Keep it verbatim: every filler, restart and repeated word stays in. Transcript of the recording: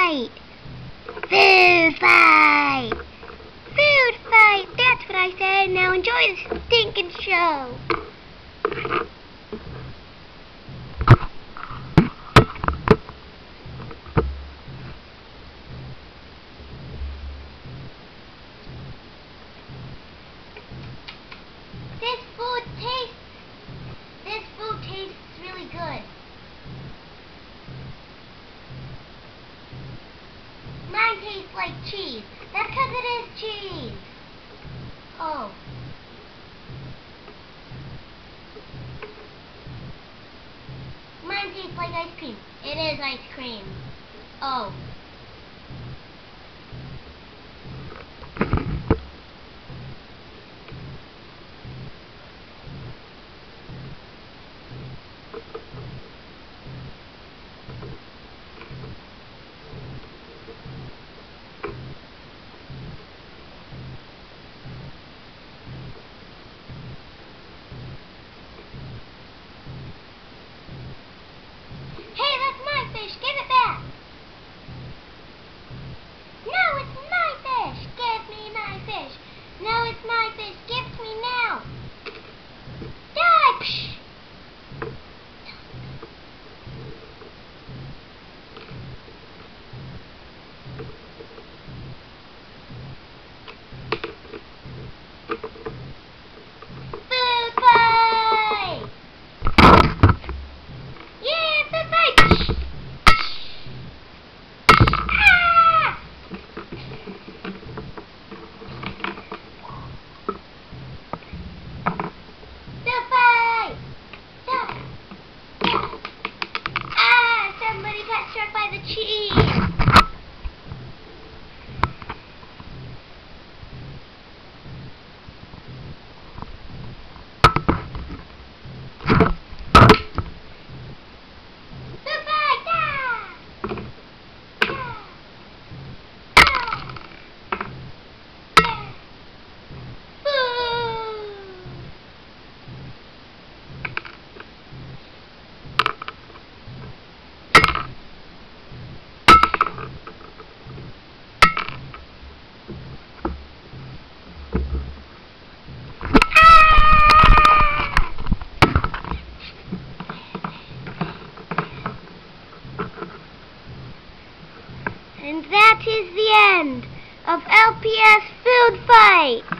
fight! Food fight! Food fight! That's what I said. Now enjoy the stinking show. This food tastes, this food tastes really good. Mine tastes like cheese. That's because it is cheese. Oh. Mine tastes like ice cream. It is ice cream. Oh. Give it back! No, it's my fish! Give me my fish! No, it's my fish! Give it to me now! Die! Psh! Food fight! Yeah, food fight! Struck by the cheese. Goodbye. Ah. Ah. Ah. And that is the end of L P S Food Fight.